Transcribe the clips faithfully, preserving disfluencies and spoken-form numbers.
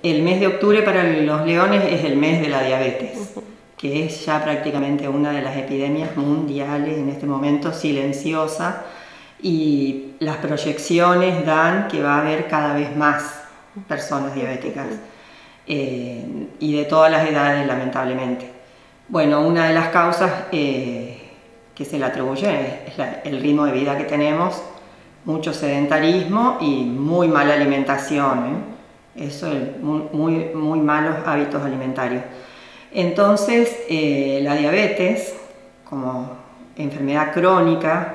el mes de octubre para los leones es el mes de la diabetes, uh-huh. que es ya prácticamente una de las epidemias mundiales en este momento, silenciosa, y las proyecciones dan que va a haber cada vez más personas diabéticas, eh, y de todas las edades, lamentablemente. Bueno, una de las causas eh, que se le atribuye es la, el ritmo de vida que tenemos, mucho sedentarismo y muy mala alimentación, ¿eh? Eso es muy, muy, muy malos hábitos alimentarios. Entonces, eh, la diabetes, como enfermedad crónica,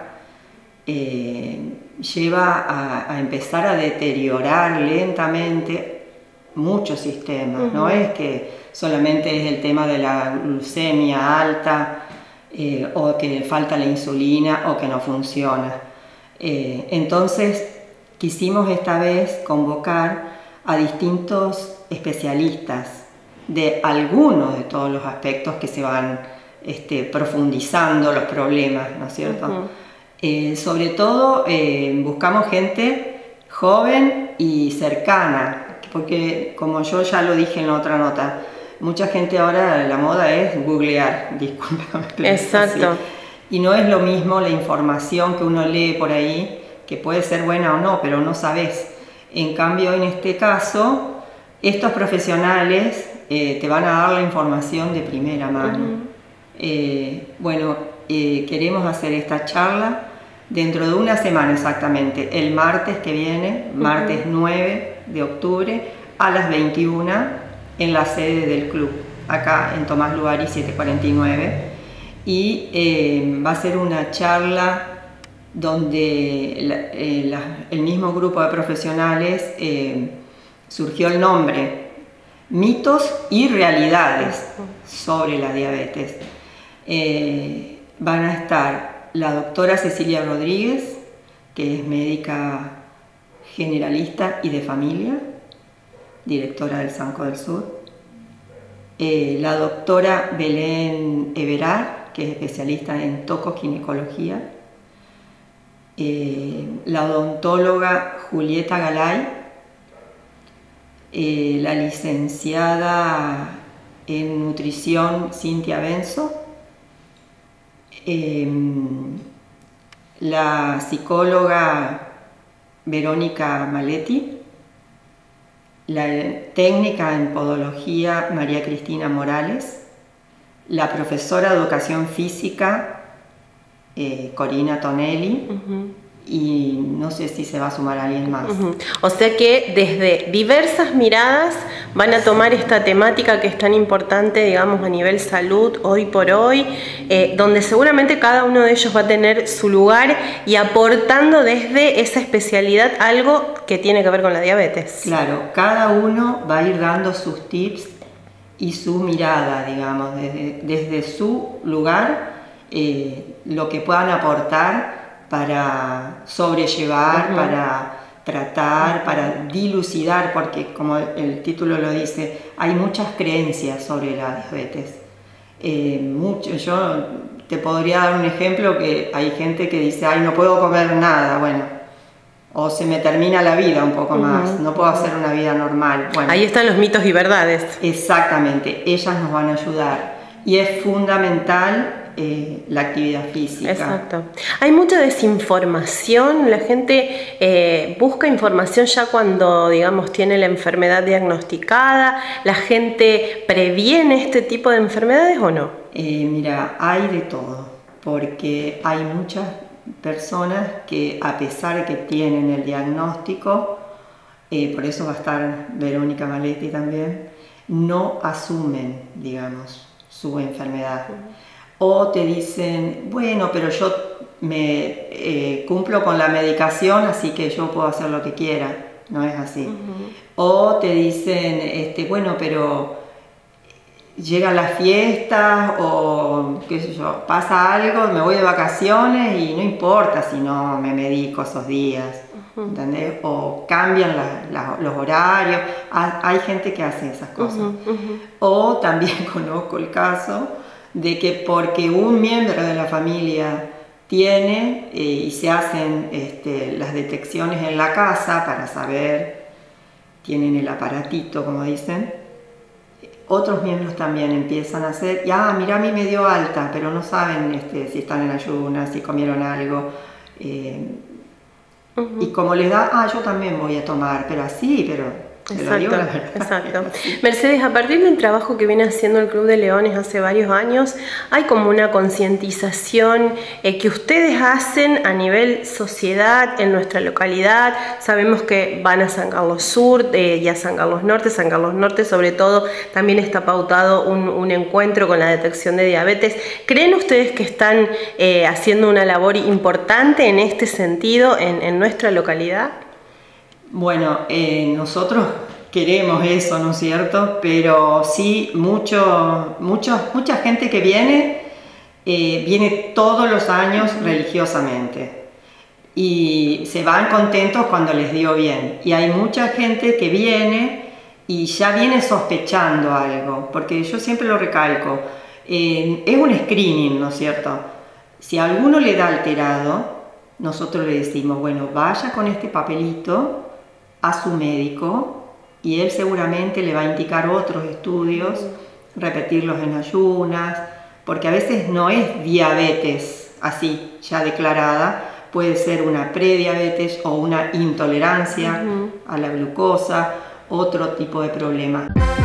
eh, lleva a, a empezar a deteriorar lentamente muchos sistemas. Uh-huh. No es que solamente es el tema de la glucemia alta, eh, o que falta la insulina o que no funciona. Eh, entonces, quisimos esta vez convocar a distintos especialistas de algunos de todos los aspectos que se van este, profundizando los problemas, ¿no es cierto? Uh-huh. eh, sobre todo eh, buscamos gente joven y cercana, porque como yo ya lo dije en la otra nota, mucha gente ahora, la moda es googlear, discúlpame. Exacto. Así. Y no es lo mismo la información que uno lee por ahí, que puede ser buena o no, pero no sabes. En cambio, en este caso, estos profesionales eh, te van a dar la información de primera mano. Uh-huh. eh, bueno, eh, queremos hacer esta charla dentro de una semana exactamente, el martes que viene, uh-huh. martes nueve de octubre, a las veintiuna, en la sede del club, acá en Tomás Lugari setecientos cuarenta y nueve. Y eh, va a ser una charla donde la, eh, la, el mismo grupo de profesionales eh, surgió el nombre Mitos y Realidades sobre la diabetes. Eh, van a estar la doctora Cecilia Rodríguez, que es médica generalista y de familia, directora del Sanco del Sur, eh, la doctora Belén Everard, que es especialista en tocoginecología, Eh, la odontóloga Julieta Galay, eh, la licenciada en nutrición Cintia Benzo, eh, la psicóloga Verónica Maletti, la técnica en podología María Cristina Morales, la profesora de educación física Eh, Corina Tonelli, uh-huh. y no sé si se va a sumar alguien más. Uh-huh. O sea que desde diversas miradas van a tomar esta temática que es tan importante, digamos, a nivel salud hoy por hoy, eh, donde seguramente cada uno de ellos va a tener su lugar y aportando desde esa especialidad algo que tiene que ver con la diabetes. Claro, cada uno va a ir dando sus tips y su mirada, digamos, desde, desde su lugar, Eh, lo que puedan aportar para sobrellevar, uh-huh. para tratar, uh-huh. para dilucidar, porque como el título lo dice, hay muchas creencias sobre la diabetes. Eh, mucho, yo te podría dar un ejemplo que hay gente que dice, ay, no puedo comer nada, bueno, o se me termina la vida un poco uh-huh. más, no puedo hacer una vida normal. Bueno, ahí están los mitos y verdades. Exactamente, ellas nos van a ayudar y es fundamental Eh, la actividad física. Exacto. Hay mucha desinformación, la gente eh, busca información ya cuando, digamos, tiene la enfermedad diagnosticada, ¿la gente previene este tipo de enfermedades o no? Eh, mira, hay de todo, porque hay muchas personas que a pesar de que tienen el diagnóstico, eh, por eso va a estar Verónica Maletti también, no asumen, digamos, su enfermedad. Uh-huh. O te dicen, bueno, pero yo me eh, cumplo con la medicación, así que yo puedo hacer lo que quiera. No es así. Uh-huh. O te dicen, este, bueno, pero llegan las fiestas o qué sé yo, pasa algo, me voy de vacaciones y no importa si no me medico esos días. Uh-huh. ¿Entendés? O cambian la, la, los horarios. Hay gente que hace esas cosas. Uh-huh. Uh-huh. O también conozco el caso de que porque un miembro de la familia tiene eh, y se hacen este, las detecciones en la casa para saber tienen el aparatito, como dicen, otros miembros también empiezan a hacer, ya, mira, a mí me dio alta, pero no saben este, si están en ayunas, si comieron algo. Eh, uh-huh. Y como les da, ah, yo también voy a tomar, pero así, pero... Exacto, exacto. Mercedes, a partir del trabajo que viene haciendo el Club de Leones hace varios años, hay como una concientización eh, que ustedes hacen a nivel sociedad en nuestra localidad. Sabemos que van a San Carlos Sur eh, y a San Carlos Norte. San Carlos Norte, sobre todo, también está pautado un, un encuentro con la detección de diabetes. ¿Creen ustedes que están eh, haciendo una labor importante en este sentido en, en nuestra localidad? Bueno, eh, nosotros queremos eso, ¿no es cierto? Pero sí, mucho, mucho, mucha gente que viene, eh, viene todos los años religiosamente y se van contentos cuando les dio bien. Y hay mucha gente que viene y ya viene sospechando algo, porque yo siempre lo recalco, eh, es un screening, ¿no es cierto? Si a alguno le da alterado, nosotros le decimos, bueno, vaya con este papelito a su médico y él seguramente le va a indicar otros estudios, repetirlos en ayunas, porque a veces no es diabetes así ya declarada, puede ser una prediabetes o una intolerancia uh-huh. a la glucosa, otro tipo de problema.